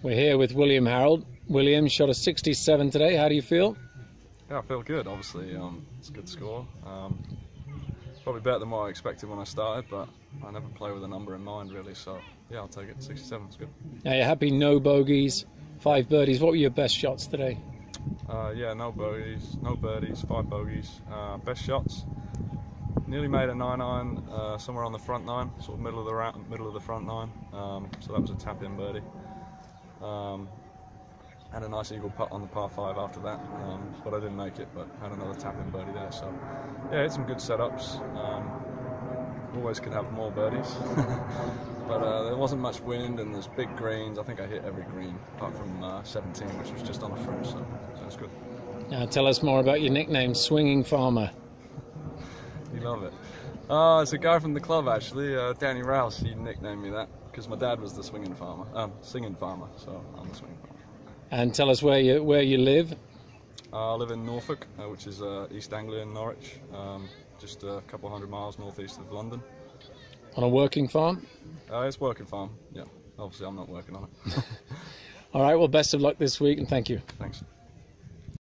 We're here with William Harrold. William shot a 67 today. How do you feel? Yeah, I feel good. Obviously, it's a good score. Probably better than what I expected when I started, but I never play with a number in mind really. So yeah, I'll take it. 67 is good. Now you're happy. No bogeys, 5 birdies. What were your best shots today? Yeah, no bogeys, no birdies, 5 bogeys. Best shots. Nearly made a 9-iron somewhere on the front 9, sort of middle of the front 9. So that was a tap-in birdie. Had a nice eagle putt on the par 5 after that, but I didn't make it. But had another tap-in birdie there. So yeah, had some good setups. Always could have more birdies, but there wasn't much wind and there's big greens. I think I hit every green apart from 17, which was just on a fringe. So it's good. Now tell us more about your nickname, Swinging Farmer. You love it. It's a guy from the club actually, Danny Rouse. He nicknamed me that because my dad was the singing farmer, so I'm the swinging farmer. And tell us where you live. I live in Norfolk, which is East Anglia in Norwich, just a couple hundred miles northeast of London. On a working farm? It's working farm, yeah. Obviously I'm not working on it. All right, well, best of luck this week and thank you. Thanks.